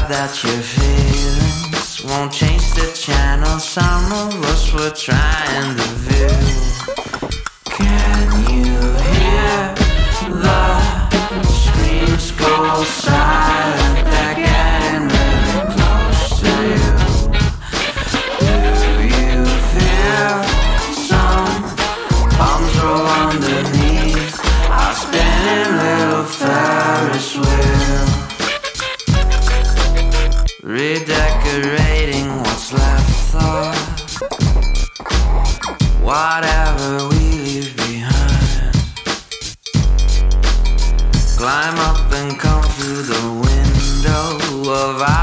vibe that you're feeling won't change the channel. Some of us were trying to view. Can you hear the screams go silent? They're getting really close to you. Do you feel some bombs roll underneath our spinning little Ferris wheel? Redecorating what's left of whatever we leave behind. Climb up and come through the window of our